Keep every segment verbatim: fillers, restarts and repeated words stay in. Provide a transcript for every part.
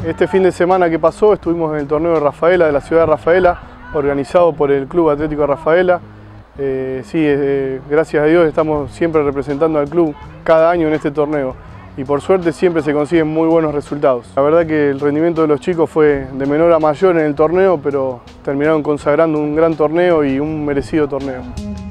Este fin de semana que pasó estuvimos en el torneo de Rafaela, de la ciudad de Rafaela, organizado por el Club Atlético de Rafaela. Eh, sí, eh, gracias a Dios estamos siempre representando al club cada año en este torneo y por suerte siempre se consiguen muy buenos resultados. La verdad que el rendimiento de los chicos fue de menor a mayor en el torneo, pero terminaron consagrando un gran torneo y un merecido torneo.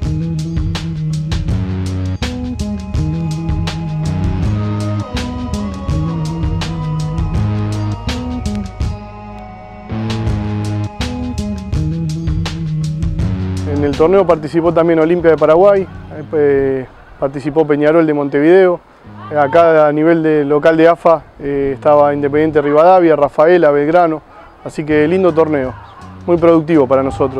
En el torneo participó también Olimpia de Paraguay, eh, participó Peñarol de Montevideo. Acá a nivel de local de A F A eh, estaba Independiente Rivadavia, Rafaela, Belgrano, así que lindo torneo, muy productivo para nosotros.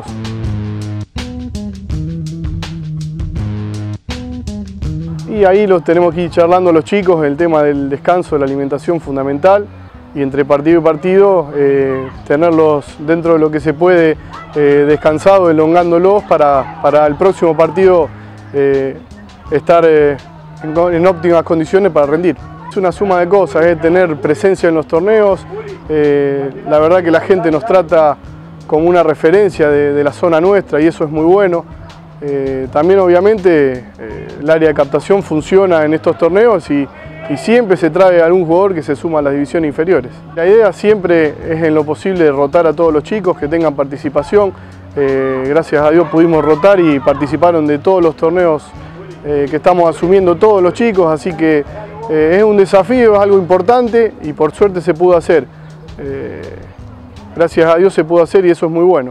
Y ahí los tenemos que ir charlando los chicos, el tema del descanso, de la alimentación fundamental, y entre partido y partido eh, tenerlos dentro de lo que se puede eh, descansado, elongándolos para, para el próximo partido eh, estar eh, en, en óptimas condiciones para rendir. Es una suma de cosas, es tener presencia en los torneos, eh, la verdad que la gente nos trata como una referencia de, de la zona nuestra y eso es muy bueno. Eh, también obviamente eh, el área de captación funciona en estos torneos y, y siempre se trae algún jugador que se suma a las divisiones inferiores. La idea siempre es en lo posible rotar a todos los chicos que tengan participación. Eh, gracias a Dios pudimos rotar y participaron de todos los torneos eh, que estamos asumiendo todos los chicos, así que eh, es un desafío, es algo importante y por suerte se pudo hacer. Eh, gracias a Dios se pudo hacer y eso es muy bueno.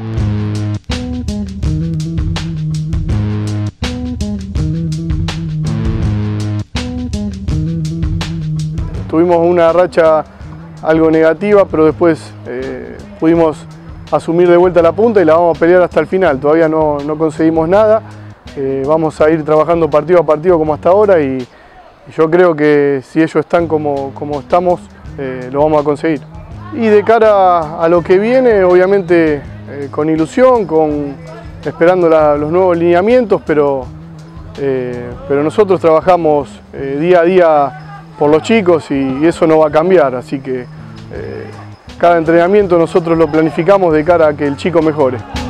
Tuvimos una racha algo negativa, pero después eh, pudimos asumir de vuelta la punta y la vamos a pelear hasta el final. Todavía no, no conseguimos nada, eh, vamos a ir trabajando partido a partido como hasta ahora y, y yo creo que si ellos están como, como estamos, eh, lo vamos a conseguir. Y de cara a lo que viene, obviamente eh, con ilusión, con, esperando la, los nuevos lineamientos, pero, eh, pero nosotros trabajamos eh, día a día por los chicos y eso no va a cambiar, así que eh, cada entrenamiento nosotros lo planificamos de cara a que el chico mejore.